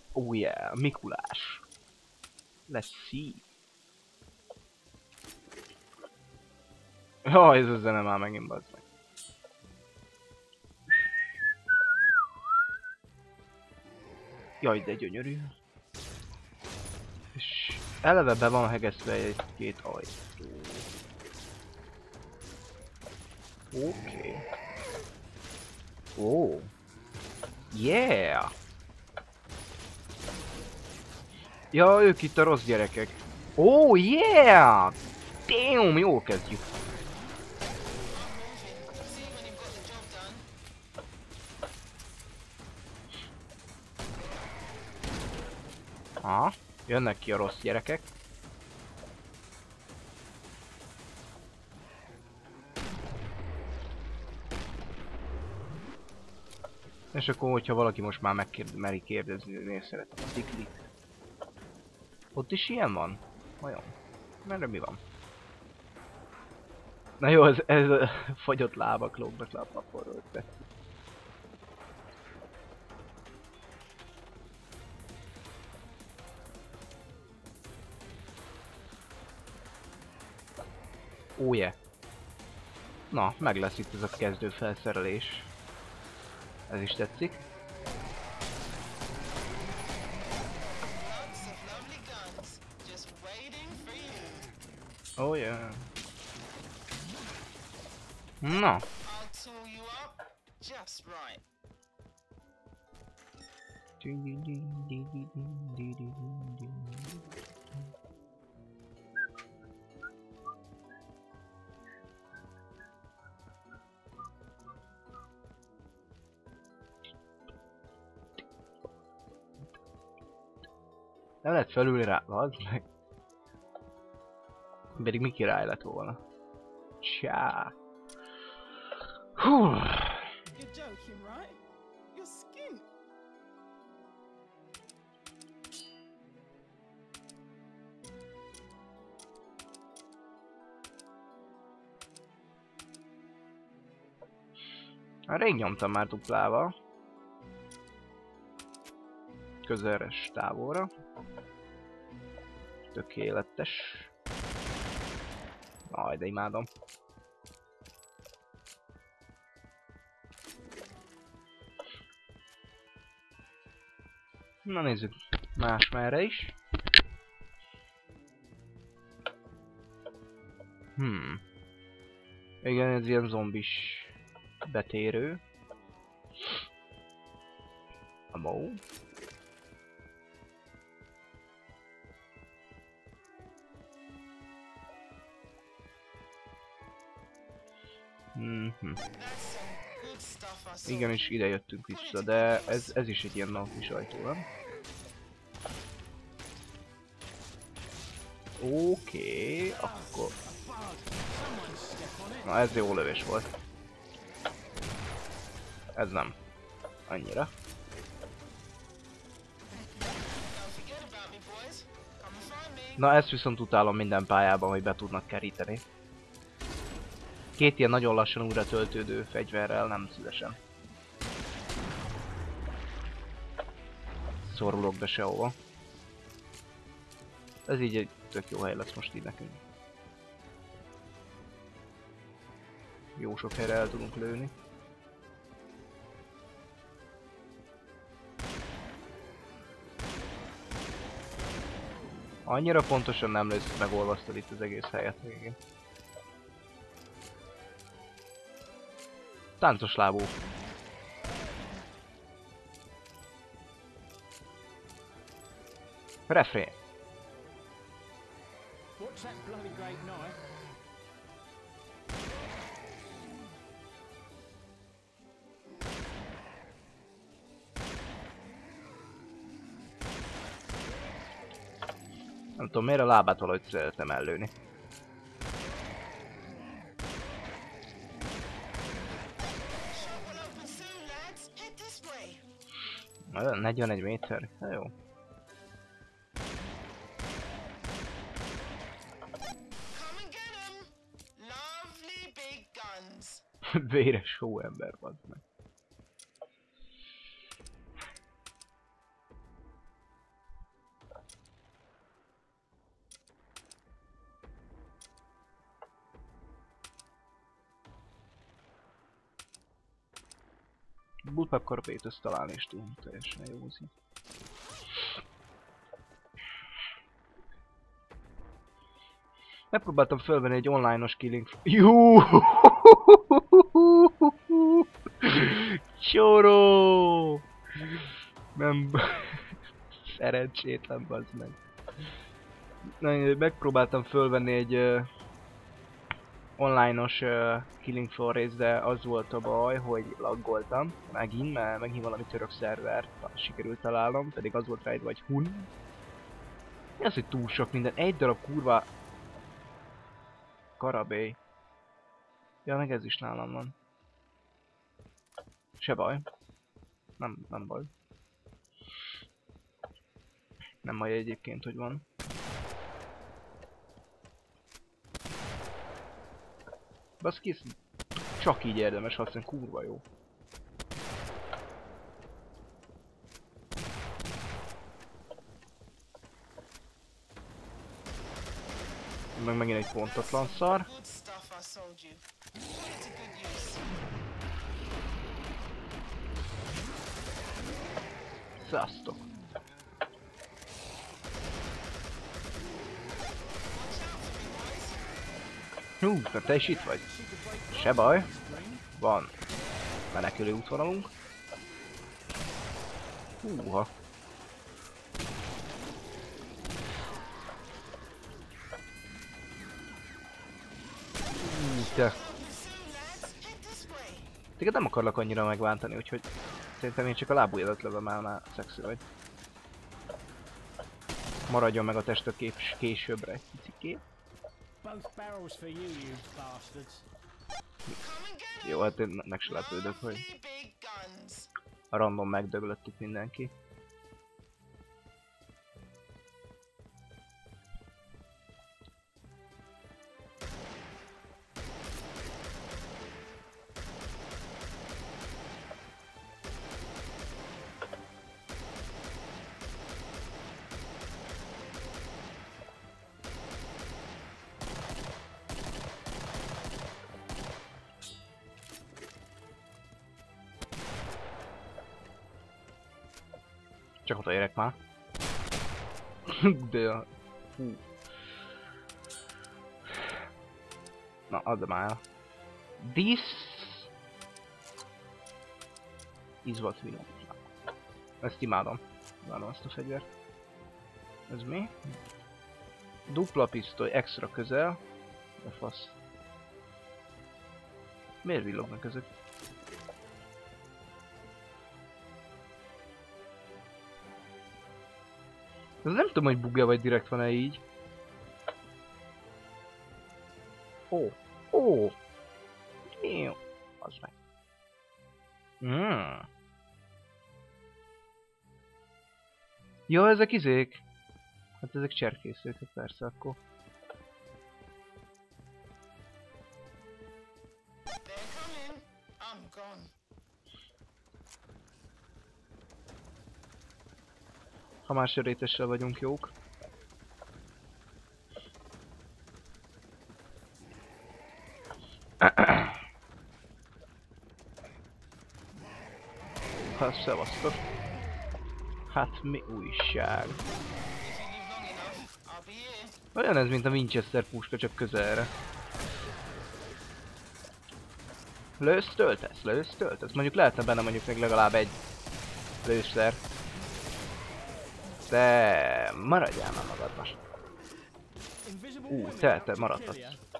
Oh yeah, Mikulás. Let's see. Jaj, ez a zene már megint bazd meg. Jaj, de gyönyörű. És eleve be van hegesztve egy-két ajtó. Oké. Ó. Yeah! Ja, ők itt a rossz gyerekek. Oh yeah! Damn, jól kezdjük. Aha, jönnek ki a rossz gyerekek. És akkor, hogyha valaki most már meri kérdezni, hogy miért szeretem a Tiklit. Ott is ilyen van? Vajon? Merre mi van? Na jó, ez a fagyott lábak lógnak le a paporról, tetszik. Ó, yeah. Na, meg lesz itt ez a kezdő felszerelés. Ez is tetszik. Oh yeah. Na. Nem lehet felülni rá, az meg. Pedig mi király lett volna. Csá. Hú. Rég nyomtam már duplával. Közeles távolra. Tökéletes. Aj, de imádom. Na nézzük, más merre is. Igen, ez ilyen zombis betérő. Amó. Igen, és ide jöttünk vissza, de ez is egy ilyen nappis ajtó, nem? Oké, akkor... Na ez jó lövés volt. Ez nem. Annyira. Na ezt viszont utálom minden pályában, hogy be tudnak keríteni. Két ilyen nagyon lassan újra töltődő fegyverrel nem szívesen. Szorulok be sehova. Ez így egy tök jó hely lesz most így nekünk. Jó sok helyre el tudunk lőni. Annyira pontosan nem lősz, megolvasztod itt az egész helyet végén. Táncos lábú. Refrén. Nem tudom miért a lábát valahogy szeretem ellőni. Na, 41 méter, na jó. Véres hóember, bazd meg. bullpup karabét találni is tudunk, teljesen jó az így. Megpróbáltam fölvenni egy online-os killing... Jú! Csoró! Nem... Szerencsétlen, bazd meg. Na, megpróbáltam fölvenni egy online-os Killing Floor részt, de az volt a baj, hogy laggoltam megint, mert megint valami török szervert sikerült találnom, pedig az volt rájtva, vagy hun. Mi az, hogy túl sok minden? Egy darab kurva karabély. Ja, meg ez is nálam van. Se baj. Nem baj. Nem baj egyébként, hogy van. Baszki, csak így érdemes használni, kurva jó. Meg megint egy pontatlan szar. Szasztok. Te is itt vagy? Se baj. Van menekülő útvonalunk. Húha. Te. Téged nem akarlak annyira megvántani, úgyhogy szerintem én csak a lábujjadat lövöm el, már szexi vagy. Maradjon meg a testet későbbre egy picikét. Jó, hát én meg se lepődök, hogy a random megdöglött itt mindenki. Csak odaérek már. De... Hú. Na, add már. This... is what we know. Ezt imádom. Imádom ezt a fegyvert. Ez mi? Dupla pisztoly, extra közel. De fasz. Miért villognak ezek? Ez nem tudom, hogy bugja vagy direkt van-e így. Ó. Jó. Az meg. Jó, ezek izék. Hát ezek cserkészők, hát persze akkor. Ha már sörétessel vagyunk jók. Hát szevasztok. Hát mi újság? Olyan ez, mint a Winchester puska, csak közelre. Lősz, töltesz, lősz, töltesz. Mondjuk lehetne benne mondjuk még legalább egy lőszer. De maradjál már magadban. Te maradhatsz.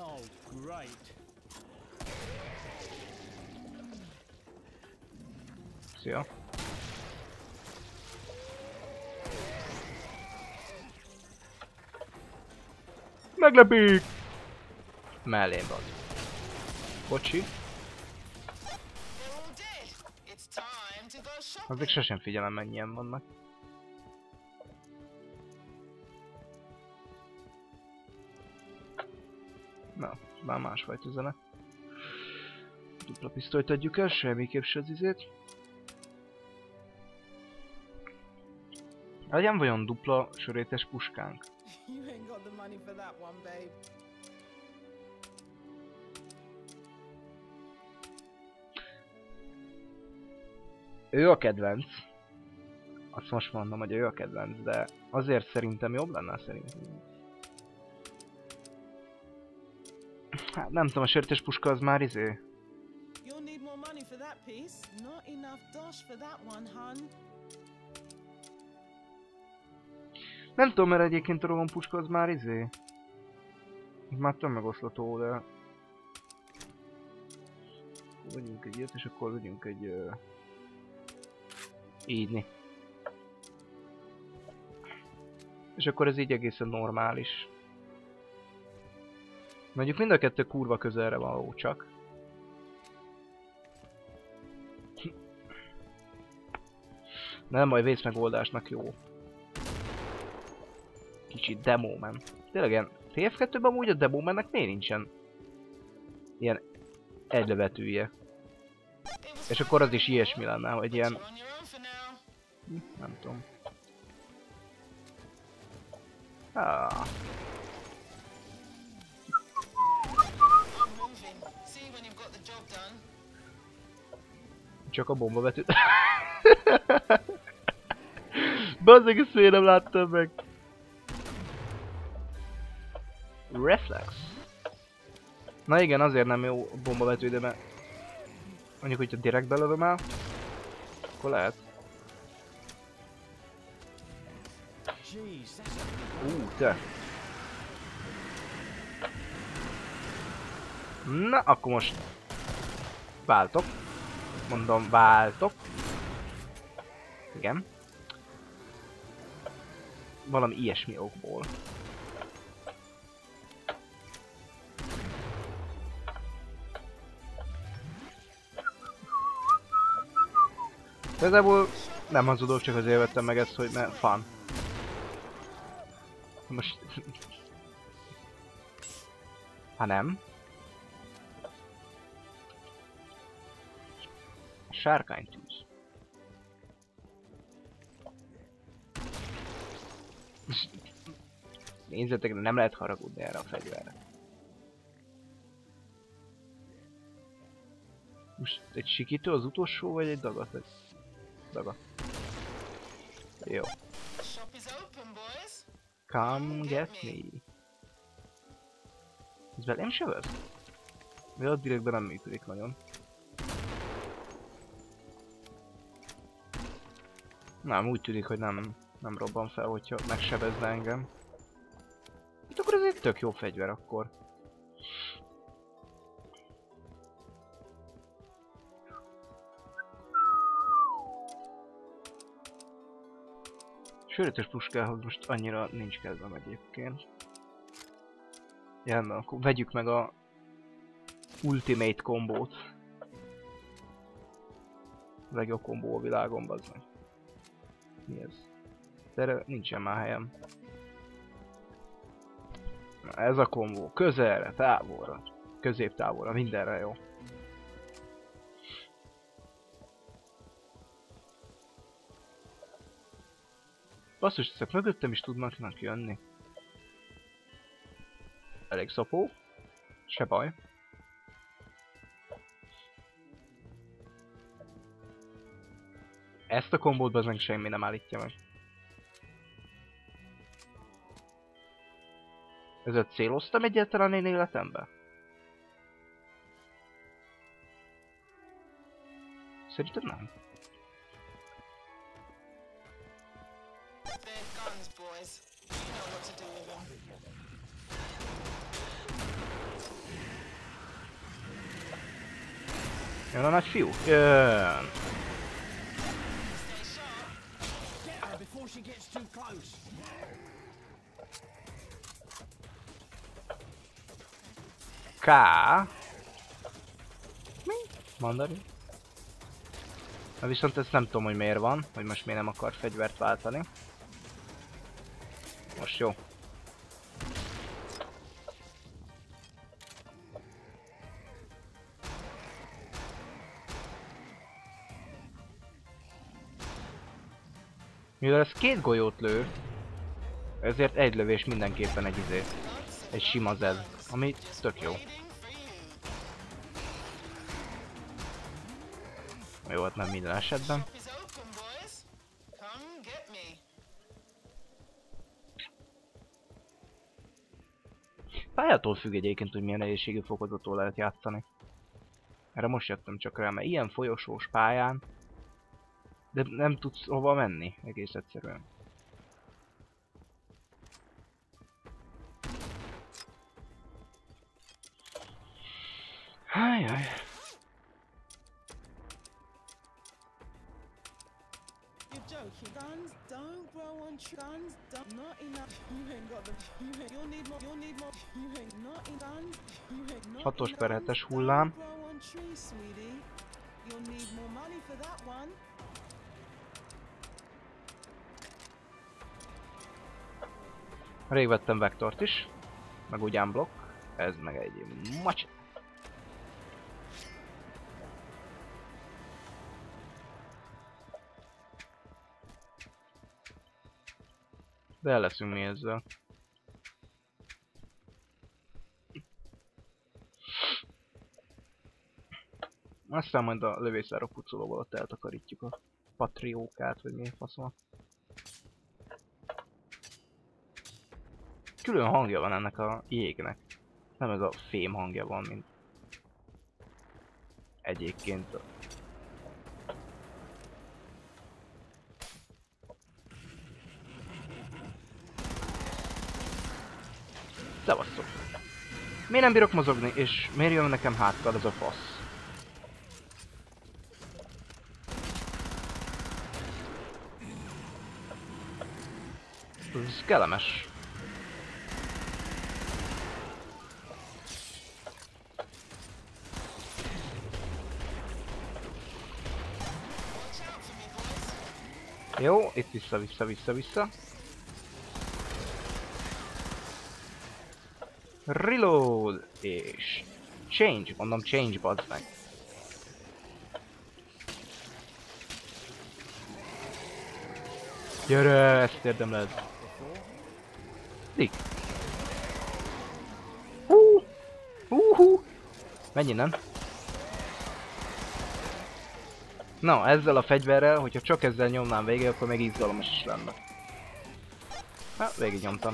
Szia. Meglepik! Mellém van. Bocsi. Azok sosem figyelem, mennyien vannak. Na, már másfajta zene. Dupla pisztolyt adjuk el, semmiképp se az izét. Legyen vajon dupla sörétes puskánk? Ő a kedvenc. Azt most mondom, hogy ő a kedvenc, de azért szerintem jobb lenne szerintem. Hát nem tudom, a sörtes puska az már izé. Nem tudom, mert egyébként a rohampuska az már izé. Már tömegoszlató, de... Vegyünk egy ilyet, és akkor vegyünk egy... Ígyni. És akkor ez így egészen normális. Mondjuk mind a kettő kurva közelre való csak. Nem baj, vészmegoldásnak jó. Kicsit Demoman. Tényleg ilyen TF2-ben amúgy a Demomannek miért nincsen ilyen egylövetője? És akkor az is ilyesmi lenne, hogy ilyen... Nem tudom. Ah. Csak a bombavetőt. Bazzeg, ezt miért nem láttam meg? Reflex. Na igen, azért nem jó bombavető, de mert... Mondjuk, hogyha direkt belövöm el, akkor lehet. Te. Na, akkor most... Váltok. Mondom, váltok. Igen. Valami ilyesmi okból. Igazából nem hazudok, csak azért vettem meg ezt, hogy mert fun. Most... Ha nem... Sárkánytűz. Nézzetek, nem lehet haragudni erre a fegyverre. Most egy sikítő az utolsó, vagy egy dagat? Dagat. Jó. Come get me. Ez velem se vesz? Mivel ott direktben nem működik nagyon. Nem, úgy tűnik, hogy nem robban fel, hogyha megsebezne engem. Hát akkor ez egy tök jó fegyver akkor. Sörötös puskához most annyira nincs kedvem egyébként. Jelmen, akkor vegyük meg a Ultimate kombót. A legjobb kombó a világon, bazdmeg. Mi ez? De erre nincsen már helyem. Na, ez a kombó. Közelre, távolra, középtávolra, mindenre jó. Basszus, ezek mögöttem is tudnak jönni. Elég szopó. Se baj. Ezt a kombót bazdmeg semmi nem állítja meg. Ezzel céloztam egyáltalán én életembe? Szerintem nem. Jön a nagy fiú? Jön! K. Mi? Mandarin? Na viszont ezt nem tudom, hogy miért van, hogy most miért nem akar fegyvert váltani. Most jó. Mivel ez két golyót lő, ezért egy lövés mindenképpen egy izé. Egy sima zed, ami tök jó. Jó, hát nem minden esetben. Pályától függ egyébként, hogy milyen nehézségi fokozattól lehet játszani. Erre most jöttem csak rá, mert ilyen folyosós pályán, de nem tudsz hova menni, egész egyszerűen. Hájjaj. Joking. Guns don't grow on guns. Not enough. You ain't got the. You'll need more. You'll need more. You ain't not in guns. You ain't not. 6-os per 7-es hullám. Grow on trees, sweetie. You'll need more money for that one. Rég vettem vektort is, meg úgy unblock. Ez meg egy macs. De el leszünk mi ezzel. Aztán majd a lövészáró pucolóval ott eltakarítjuk a patriókát, vagy mi faszom. Külön hangja van ennek a jégnek. Nem ez a fém hangja van, mint egyébként. Szevasztok! Miért nem bírok mozogni, és miért jön nekem háttal ez a fasz? Ez kellemes. Jó, itt vissza. Reload és change, mondom change, bazd meg. Gyere, ezt érdemled. Dik. Menj innen. Na, ezzel a fegyverrel, hogyha csak ezzel nyomnám végig, akkor még izgalmas is lenne. Na, végig nyomtam.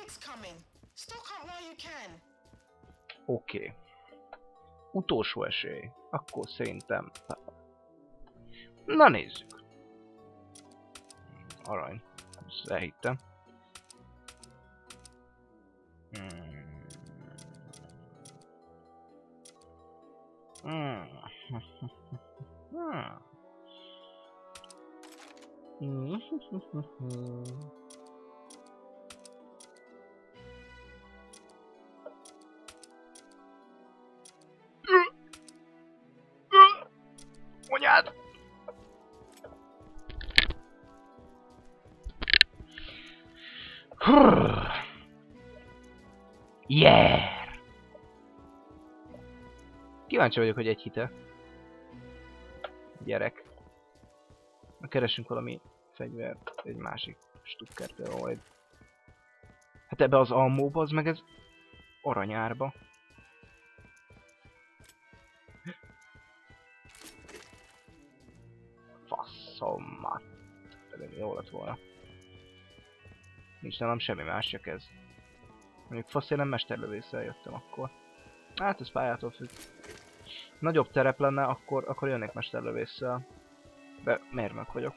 Oké. Utolsó esély. Akkor szerintem... Na nézzük. Arany. Ezt elhittem. Anyád! Yeah! Kíváncsi vagyok, hogy egy hite. Gyerek. Keresünk valami fegyvert, egy másik stukkertől majd. Hát ebbe az ammóba, az meg ez aranyárba. Faszommat. Pedig jó lett volna. Nincs nálam semmi más, csak ez. Mondjuk fasz, én nem mesterlövésszel jöttem akkor. Hát ez pályától függ. Nagyobb terep lenne, akkor jönnék mesterlövésszel. De mérnök vagyok.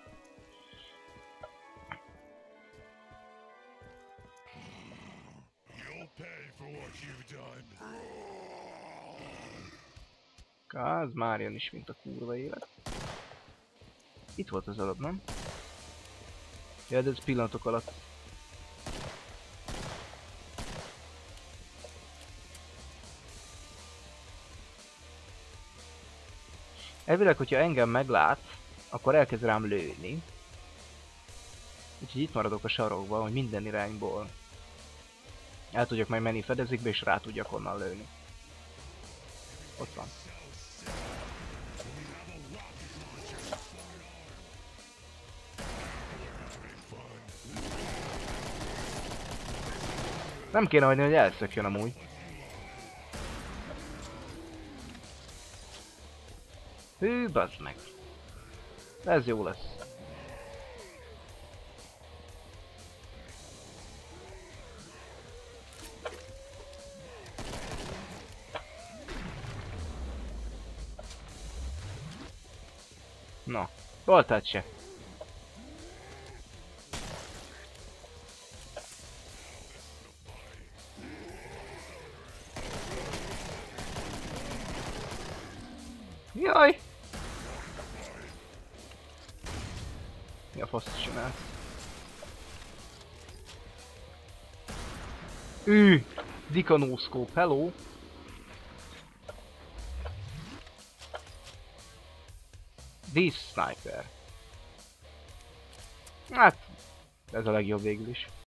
Az már jön is, mint a kurva élet. Itt volt az előbb, nem? Ja, de ez pillanatok alatt. Elvileg, hogyha engem meglát, akkor elkezd rám lőni. Úgyhogy itt maradok a sarokban, hogy minden irányból el tudjak majd menni fedezékbe, és rá tudjak onnan lőni. Ott van. Nem kéne hagyni, hogy elszökjön amúgy. Hű, bazd meg. Ez jó lesz. Na, voltál se. Jaj! Mi a faszt csinálsz? Dika no scope, hello! This sniper. Hát, ez a legjobb végül is.